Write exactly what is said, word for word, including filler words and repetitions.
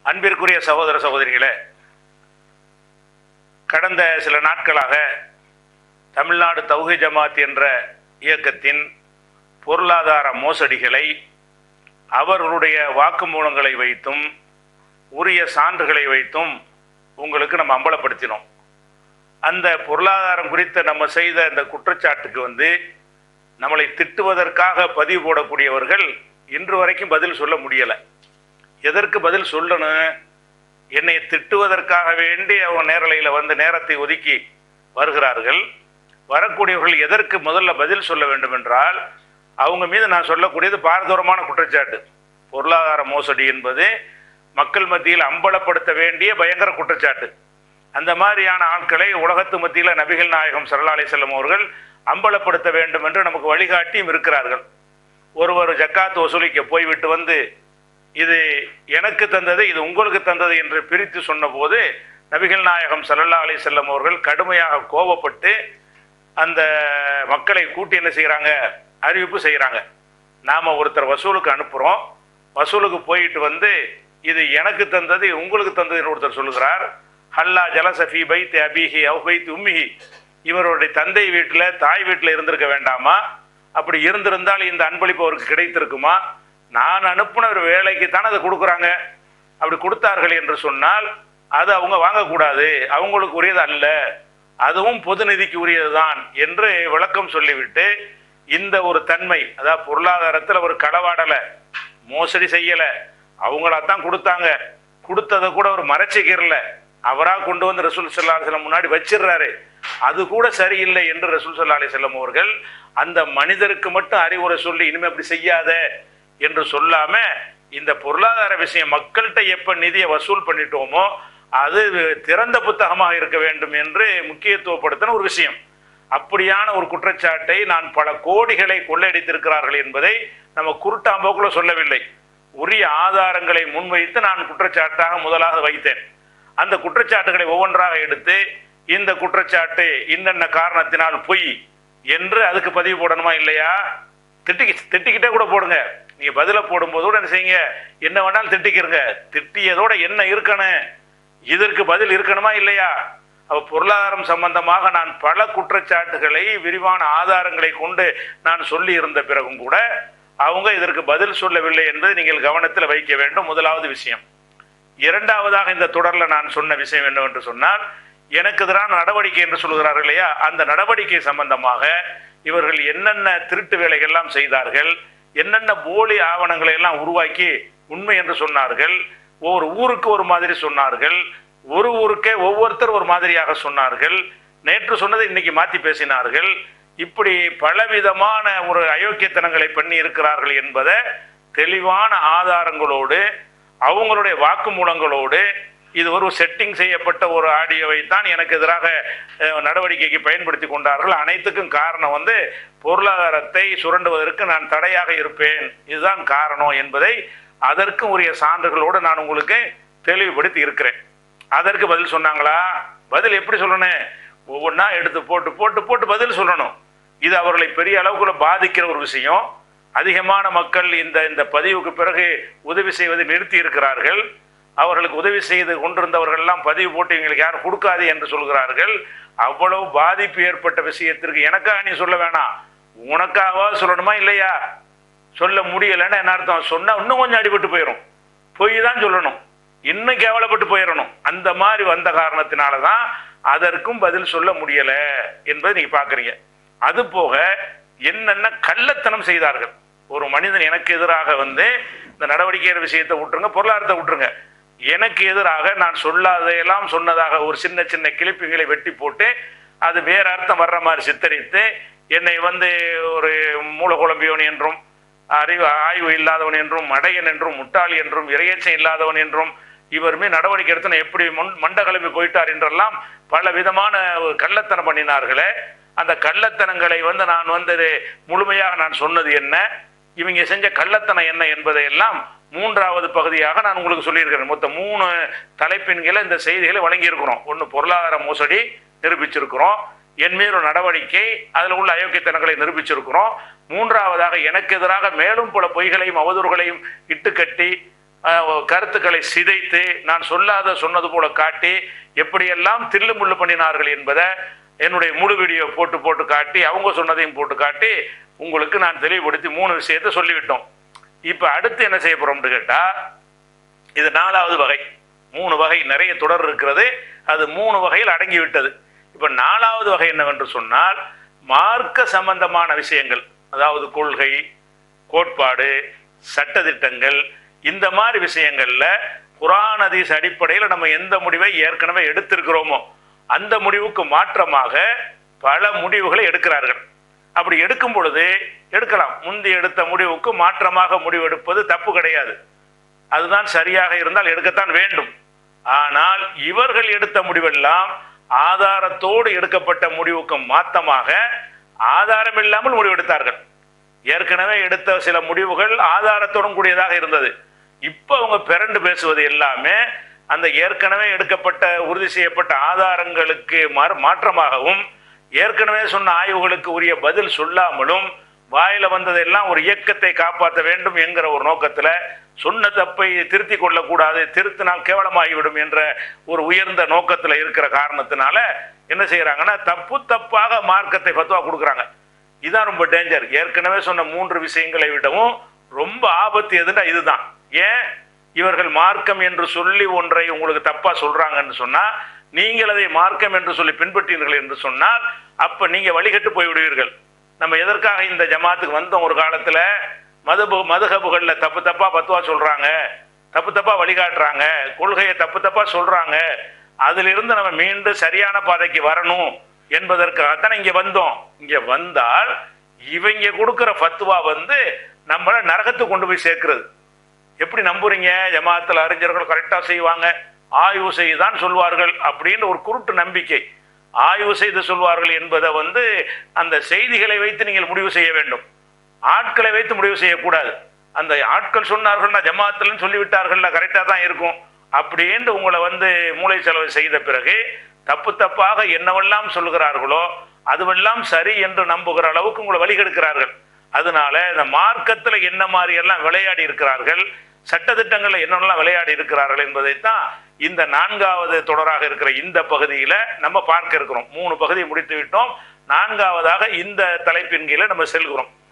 அன்பிற்குரிய சகோதர சகோதரிகளே, கடந்த சில நாட்களாக தமிழ்நாடு தௌஹீத் ஜமாத் என்ற இயக்கத்தின் பொருளாதார மோசடிகளை அவர்களுடைய வாக்குமூலங்களை வைத்தும் உரிய சான்றுகளை வைத்தும் உங்களுக்கு நம்ம அம்பலப்படுத்தினோம். அந்த பொருளாதாரம் குறித்த நம்ம செய்த அந்த குற்றச்சாட்டுக்கு வந்து நம்மளை திட்டுவதற்காக பதிவு போடக்கூடியவர்கள் இன்று வரைக்கும் பதில் சொல்ல முடியலை. எதற்கு பதில் சொல்லணும்? என்னை திட்டுவதற்காக வேண்டி அவங்க நேரலையில் வந்து நேரத்தை ஒதுக்கி வருகிறார்கள். வரக்கூடியவர்கள் எதற்கு முதல்ல பதில் சொல்ல வேண்டும் என்றால், அவங்க மீது நான் சொல்லக்கூடியது பாரதூரமான குற்றச்சாட்டு. பொருளாதார மோசடி என்பது மக்கள் மத்தியில் அம்பலப்படுத்த வேண்டிய பயங்கர குற்றச்சாட்டு. அந்த மாதிரியான ஆட்களை உலகத்து மத்தியில் நபிகள் நாயகம் ஸல்லல்லாஹு அலைஹி வஸல்லம் அவர்கள் அம்பலப்படுத்த வேண்டும் என்று நமக்கு வழிகாட்டியும் இருக்கிறார்கள். ஒருவர் ஜக்காத் வசூலிக்க போய்விட்டு வந்து இது எனக்கு தந்தது, இது உங்களுக்கு தந்தது என்று பிரித்து சொன்னபோது நபிகள் நாயகம் ஸல்லல்லாஹு அலைஹி வஸல்லம் அவர்கள் கடுமையாக கோபப்பட்டு அந்த மக்களை கூட்டி என்ன செய்கிறாங்க, அறிவிப்பு செய்கிறாங்க. நாம் ஒருத்தர் வசூலுக்கு அனுப்புகிறோம், வசூலுக்கு போயிட்டு வந்து இது எனக்கு தந்தது உங்களுக்கு தந்ததுன்னு ஒருத்தர் சொல்லுகிறார். ஹல்லா ஜலசஃபி பைத் அபிஹி அவ் பைத் உம்மிஹி, இவருடைய தந்தை வீட்டில் தாய் வீட்டில் இருந்திருக்க வேண்டாமா? அப்படி இருந்திருந்தால் இந்த அன்பளிப்பு அவருக்கு கிடைத்திருக்குமா? நான் அனுப்புன ஒரு வேலைக்கு தானே அதை கொடுக்குறாங்க. அப்படி கொடுத்தார்கள் என்று சொன்னால் அது அவங்க வாங்கக்கூடாது, அவங்களுக்கு உரியது அல்ல, அதுவும் பொது நிதிக்கு உரியது தான் என்று விளக்கம் சொல்லிவிட்டு, இந்த ஒரு தன்மை, அதாவது பொருளாதாரத்தில் ஒரு களவாடலை, மோசடி செய்யலை, அவங்களாத்தான் கொடுத்தாங்க, கொடுத்ததை கூட ஒரு மறைச்சிக்கிறல, அவராக கொண்டு வந்து ரசூல் ஸல்லல்லாஹு அலைஹி வஸல்லம் முன்னாடி வச்சிடுறாரு, அது கூட சரியில்லை என்று ரசூல் ஸல்லல்லாஹு அலைஹி வஸல்லம் அவர்கள் அந்த மனிதருக்கு மட்டும் அறிவுரை சொல்லி இனிமே அப்படி செய்யாத என்று சொல்லாம, இந்த பொருளாதார விஷயம் மக்கள்கிட்ட எப்ப நிதியை வசூல் பண்ணிட்டோமோ அது திறந்த புத்தகமாக இருக்க வேண்டும் என்று முக்கியத்துவப்படுத்தின ஒரு விஷயம். அப்படியான ஒரு குற்றச்சாட்டை நான் பல கோடிகளை கொள்ளையடித்திருக்கிறார்கள் என்பதை நம்ம குருட்டாம்போக்குள்ள சொல்லவில்லை, உரிய ஆதாரங்களை முன்வைத்து நான் குற்றச்சாட்டாக முதலாக வைத்தேன். அந்த குற்றச்சாட்டுகளை ஒவ்வொன்றாக எடுத்து இந்த குற்றச்சாட்டு இன்னென்ன காரணத்தினால் பொய் என்று அதுக்கு பதிவு போடணுமா இல்லையா? திட்டி திட்டிக்கிட்டே கூட போடுங்க. நீங்க பதில போடும்போது கூட என்ன செய்யுங்க, என்ன வேணாலும் திட்டிக்கிறங்க, திட்டியதோட என்ன இருக்கணும், இதற்கு பதில் இருக்கணுமா இல்லையா? அப்ப பொருளாதாரம் சம்பந்தமாக நான் பல குற்றச்சாட்டுகளை விரிவான ஆதாரங்களை கொண்டு நான் சொல்லி இருந்த பிறகும் கூட அவங்க இதற்கு பதில் சொல்லவில்லை என்பதை நீங்கள் கவனத்தில் வைக்க வேண்டும். முதலாவது விஷயம். இரண்டாவதாக, இந்த தொடரில் நான் சொன்ன விஷயம் என்னவென்று சொன்னால், எனக்கு எதிரான நடவடிக்கை என்று சொல்கிறார்கள் இல்லையா, அந்த நடவடிக்கை சம்பந்தமாக இவர்கள் என்னென்ன திருட்டு வேலைகள் எல்லாம் செய்தார்கள், என்னென்ன போலி ஆவணங்களை எல்லாம் உருவாக்கி உண்மை என்று சொன்னார்கள், ஒவ்வொரு ஊருக்கு ஒரு மாதிரி சொன்னார்கள், ஒரு ஊருக்கே ஒவ்வொருத்தர் ஒரு மாதிரியாக சொன்னார்கள், நேற்று சொன்னதை இன்னைக்கு மாற்றி பேசினார்கள், இப்படி பலவிதமான ஒரு அயோக்கியத்தனங்களை பண்ணி இருக்கிறார்கள் என்பதை தெளிவான ஆதாரங்களோடு அவங்களுடைய வாக்குமூலங்களோடு, இது ஒரு செட்டிங் செய்யப்பட்ட ஒரு ஆடியோவை தான் எனக்கு எதிராக நடவடிக்கைக்கு பயன்படுத்தி கொண்டார்கள். அனைத்துக்கும் காரணம் வந்து பொருளாதாரத்தை சுரண்டுவதற்கு நான் தடையாக இருப்பேன், இதுதான் காரணம் என்பதை அதற்கும் உரிய சான்றுகளோடு நான் உங்களுக்கு தெளிவுபடுத்தி இருக்கிறேன். அதற்கு பதில் சொன்னாங்களா? பதில் எப்படி சொல்லணும்? ஒவ்வொன்றா எடுத்து போட்டு போட்டு போட்டு பதில் சொல்லணும். இது அவர்களை பெரிய அளவுக்குள்ள பாதிக்கிற ஒரு விஷயம். அதிகமான மக்கள் இந்த இந்த பதிவுக்கு பிறகு உதவி செய்வதை நிறுத்தி இருக்கிறார்கள். அவர்களுக்கு உதவி செய்து கொண்டிருந்தவர்கள் எல்லாம் பதிவு போட்டு எங்களுக்கு யாரும் கொடுக்காது என்று சொல்கிறார்கள். அவ்வளவு பாதிப்பு ஏற்பட்ட விஷயத்திற்கு எனக்காக நீ சொல்ல வேணாம், உனக்காக சொல்லணுமா இல்லையா? சொல்ல முடியலைன்னு என்ன அர்த்தம்? சொன்னா இன்னும் கொஞ்சம் அடிபட்டு போயிடும், பொய் தான் சொல்லணும், இன்னும் கேவலப்பட்டு போயிடணும். அந்த மாதிரி வந்த காரணத்தினாலதான் அதற்கும் பதில் சொல்ல முடியல என்பதை நீங்க பாக்குறீங்க. அது போக என்னென்ன கள்ளத்தனம் செய்தார்கள். ஒரு மனிதன் எனக்கு எதிராக வந்து இந்த நடவடிக்கை விஷயத்தை விட்டுருங்க, பொருளாதாரத்தை விட்டுருங்க, எனக்கு எதிராக நான் சொல்லாதையெல்லாம் சொன்னதாக ஒரு சின்ன சின்ன கிளிப்புகளை வெட்டி போட்டு அது வேற அர்த்தம் வர்ற மாதிரி சித்தரித்து என்னை வந்து ஒரு மூலகுழம்பியவன் என்றும், அறிவு ஆய்வு இல்லாதவன் என்றும், மடையன் என்றும், முட்டாளி என்றும், இரையச்சம் இல்லாதவன் என்றும், இவருமே நடவடிக்கை எடுத்து எப்படி மண்ட கிளம்பி போயிட்டார் என்றெல்லாம் பல விதமான கள்ளத்தனம் பண்ணினார்களே. அந்த கள்ளத்தனங்களை வந்து நான் வந்து முழுமையாக நான் சொன்னது என்ன, இவங்க செஞ்ச கள்ளத்தனம் என்ன என்பதையெல்லாம் மூன்றாவது பகுதியாக நான் உங்களுக்கு சொல்லியிருக்கிறேன். மொத்தம் மூணு தலைப்பின்களை இந்த செய்திகளை வழங்கி இருக்கிறோம். ஒன்று பொருளாதார மோசடி நிரூபிச்சிருக்கிறோம், என் மீது நடவடிக்கை, அதில் உள்ள அயோக்கியத்தனங்களை நிரூபிச்சிருக்கிறோம். மூன்றாவதாக எனக்கு எதிராக மேலும் பல பொய்களையும் அவதூறுகளையும் இட்டுக்கட்டி கருத்துக்களை சிதைத்து நான் சொல்லாத சொன்னது போல காட்டி எப்படியெல்லாம் தில்லு முள்ளு பண்ணினார்கள் என்பதை என்னுடைய முழு வீடியோ போட்டு போட்டு காட்டி அவங்க சொன்னதையும் போட்டு காட்டி உங்களுக்கு நான் தெளிவுபடுத்தி மூணு விஷயத்தை சொல்லிவிட்டோம். இப்போ அடுத்து என்ன செய்ய போறோம்னு கேட்டா, இது நாலாவது வகை. மூணு வகை நிறைய தொடர் இருக்கிறது, அது மூணு வகையில் அடங்கி விட்டது. இப்போ நாலாவது வகை என்னவென்று சொன்னால், மார்க்க சம்பந்தமான விஷயங்கள், அதாவது கொள்கை, கோட்பாடு, சட்டதிட்டங்கள், இந்த மாதிரி விஷயங்கள்ல குர்ஆன் ஹதீஸ் அடிப்படையில் நம்ம எந்த முடிவை ஏற்கனவே எடுத்திருக்கிறோமோ அந்த முடிவுக்கு மாற்றமாக பல முடிவுகளை எடுக்கிறார்கள். அப்படி எடுக்கும் பொழுது எடுக்கலாம், முந்தி எடுத்த முடிவுக்கு மாற்றமாக முடிவு எடுப்பது தப்பு கிடையாது, அதுதான் சரியாக இருந்தால் எடுக்கத்தான் வேண்டும். ஆனால் இவர்கள் எடுத்த முடிவெல்லாம் ஆதாரத்தோடு எடுக்கப்பட்ட முடிவுக்கு மாற்றமாக ஆதாரம் இல்லாமல் முடிவு எடுத்தார்கள். ஏற்கனவே எடுத்த சில முடிவுகள் ஆதாரத்தோடும் கூடியதாக இருந்தது. இப்ப அவங்க பிறண்டு பேசுவது எல்லாமே அந்த ஏற்கனவே எடுக்கப்பட்ட உறுதி செய்யப்பட்ட ஆதாரங்களுக்கு மாற்றமாகவும் ஏற்கனவே சொன்ன ஆய்வுகளுக்கு உரிய பதில் சொல்லாமலும் வாயில வந்ததெல்லாம் ஒரு இயக்கத்தை காப்பாற்ற வேண்டும் என்கிற ஒரு நோக்கத்துல சொன்ன தப்பை திருத்தி கொள்ளக்கூடாது, திருத்தினால் கேவலமாகிவிடும் என்ற ஒரு உயர்ந்த நோக்கத்துல இருக்கிற காரணத்தினால என்ன செய்யறாங்கன்னா, தப்பு தப்பாக மார்க்கத்தை பத்துவா கொடுக்குறாங்க. இதுதான் ரொம்ப டேஞ்சர். ஏற்கனவே சொன்ன மூன்று விஷயங்களை விடவும் ரொம்ப ஆபத்து எதுன்னா இதுதான். ஏன் இவர்கள் மார்க்கம் என்று சொல்லி ஒன்றை உங்களுக்கு தப்பா சொல்றாங்கன்னு சொன்னா, நீங்கள் அதை மார்க்கம் என்று சொல்லி பின்பற்றீர்கள் என்று சொன்னால் அப்ப நீங்க வழிகட்டு போய்விடுவீர்கள். நம்ம எதற்காக இந்த ஜமாத்துக்கு வந்தோம்? ஒரு காலத்துல மதுபு மதுஹபுகள்ல தப்பு தப்பா பத்துவா சொல்றாங்க, தப்பு தப்பா வழிகாட்டுறாங்க, கொள்கையை தப்பு தப்பா சொல்றாங்க, அதுல இருந்து நம்ம மீண்டும் சரியான பாதைக்கு வரணும் என்பதற்காகத்தான் இங்க வந்தோம். இங்க வந்தால் இவங்க கொடுக்கிற ஃபத்வா வந்து நம்மள நரகத்துக்கு கொண்டு போய் சேர்க்கிறது. எப்படி நம்புறீங்க? ஜமாத்துல அறிஞர்கள் கரெக்டா செய்வாங்க, ஆய்வு செய்துதான் சொல்வார்கள் அப்படின்னு ஒரு குருட்டு நம்பிக்கை. ஆய்வு செய்து சொல்வார்கள் என்பதை வந்து அந்த செய்திகளை வைத்து நீங்கள் முடிவு செய்ய வேண்டும், ஆட்களை வைத்து முடிவு செய்யக்கூடாது. அந்த ஆட்கள் சொன்னார்கள்னா ஜமாத்துலன்னு சொல்லிவிட்டார்கள்னா கரெக்டா தான் இருக்கும் அப்படின்னு உங்களை வந்து மூளை செலவு செய்த பிறகு தப்பு தப்பாக என்னவெல்லாம் சொல்லுகிறார்களோ அதுவெல்லாம் சரி என்று நம்புகிற அளவுக்கு உங்களை வழிகெடுக்கிறார்கள். அதனால இந்த மார்க்கத்துல என்ன மாதிரி எல்லாம் விளையாடி இருக்கிறார்கள், சட்டத்திட்டங்கள்ல என்னெல்லாம் விளையாடி இருக்கிறார்கள் என்பதைத்தான் இந்த நான்காவது தொடராக இருக்கிற இந்த பகுதியில நம்ம பார்க்க இருக்கிறோம். மூணு பகுதியை முடித்து விட்டோம், நான்காவதாக இந்த தலைப்பின் கீழே நம்ம செல்கிறோம்.